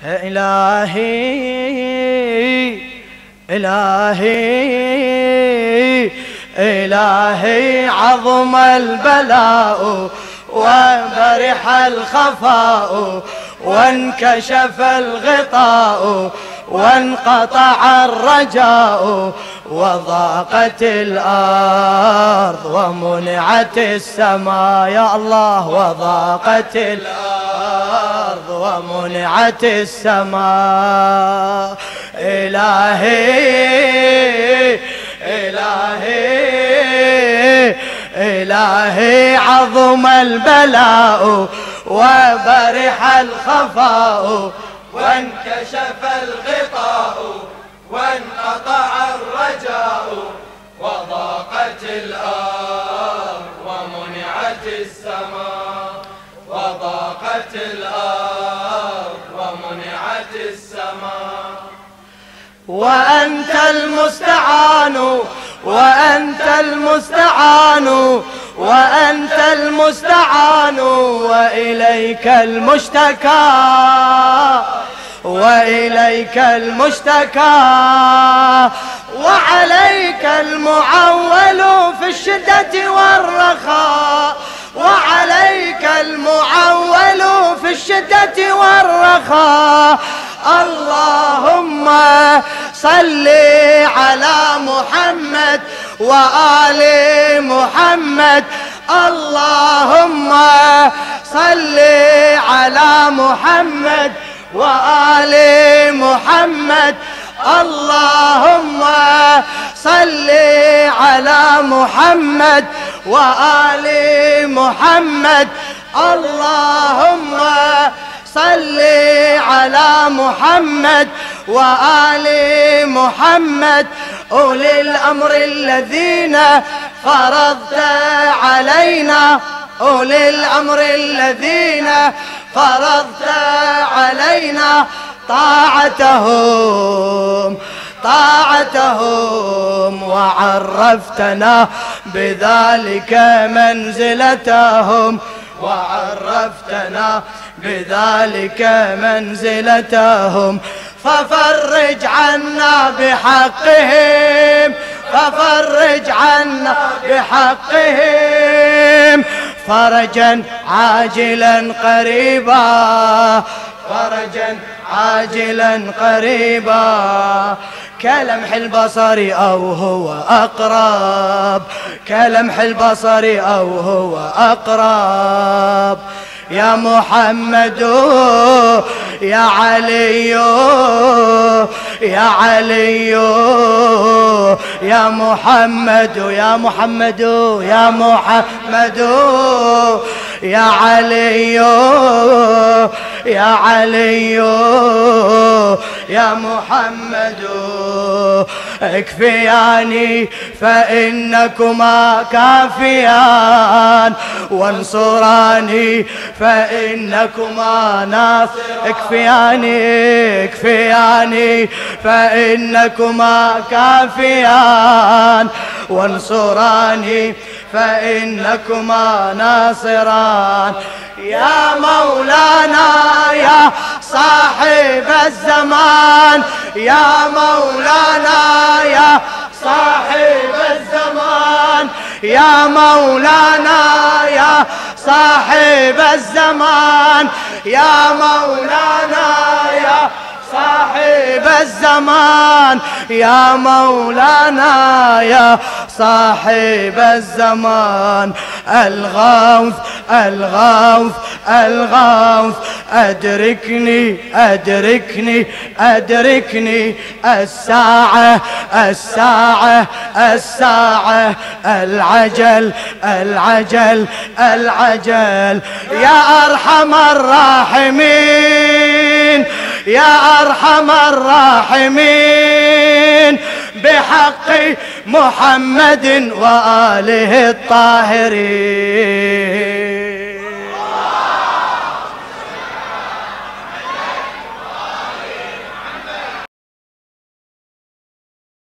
إلهي إلهي إلهي عظم البلاء وبرح الخفاء وانكشف الغطاء وانقطع الرجاء وضاقت الأرض ومنعت السماء. يا الله وضاقت الأرض ومنعت السماء. إلهي إلهي إلهي عظم البلاء وبرح الخفاء وانكشف الغطاء وانقطع الرجاء وضاقت الأرض ومنعت السماء. وضاقت الأرض ومنعت السماء. وأنت المستعان وأنت المستعان وأنت المستعان وإليك المشتكى وإليك المشتكى وعليك المعول في الشدة والرخاء. وعليك المعول في الشدة والرخاء. اللهم صل على محمد وآل محمد. اللهم صل على محمد وآل محمد. اللهم صل على محمد وآل محمد. اللهم صل على محمد وآل محمد. أولي الأمر الذين فرضت علينا أولي الأمر الذين فرضت علينا طاعتهم وعرفتنا بذلك منزلتهم. وعرفتنا بذلك منزلتهم. ففرج عنا بحقهم ففرج عنا بحقهم فرجا عاجلا قريبا. فرجا عاجلا قريبا كلمح البصر أو هو أقرب. كلمح البصر أو هو أقرب. يا محمد يا علي يا علي يا محمد يا محمد يا محمد يا علي يا علي يا محمد. اكفياني فإنكما كافيان وانصراني فإنكما ناصر. اكفياني فإنكما كافيان وانصراني فإنكما ناصران. يا مولانا يا صاحب الزمان يا مولانا يا صاحب الزمان. يا مولانا يا صاحب الزمان. يا مولانا يا صاحب الزمان. يا مولانا يا صاحب الزمان. الغوث الغوث الغوث أدركني أدركني أدركني. الساعة الساعة الساعة. العجل العجل العجل. يا أرحم الراحمين يا أرحم الراحمين بحق محمد وآله الطاهرين.